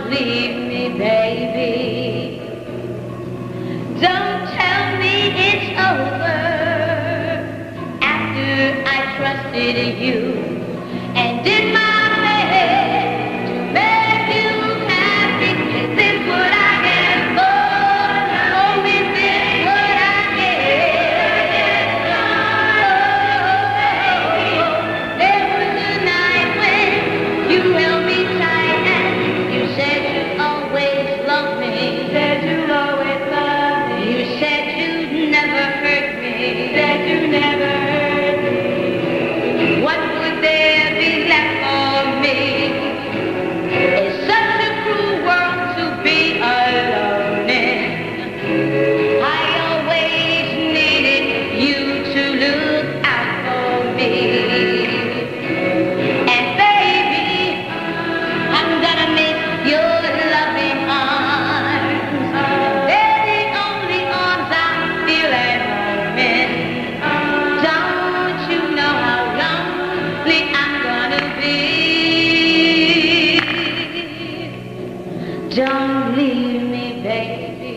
leave me, baby. Don't tell me it's over after I trusted you and did my best to make you happy. Is this what I get for? Oh, is this what I get? There was a night when you held me tight and you said you'd always love me. Said you'd always love me. You said you'd never hurt me. Said you'd never hurt me. What would there be left for me? It's such a cruel world to be alone in. I always needed you to look out for me. And baby, I'm gonna miss your loving arms. They're the only arms I feel at home in. Don't you know how lonely I'm gonna be? Don't leave me, baby.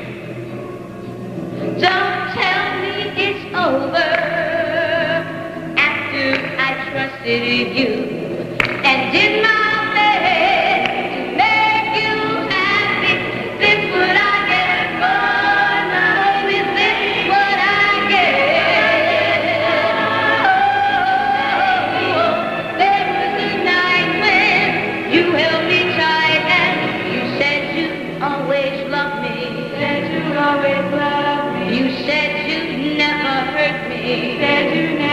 Don't tell me it's over after I trusted you and did my best to make you happy. Is this what I get for love? Is this what I get? Oh, there was a night when you held me tight and you said you'd always love me. Said you'd always love me. You said you'd never hurt me. Said you'd never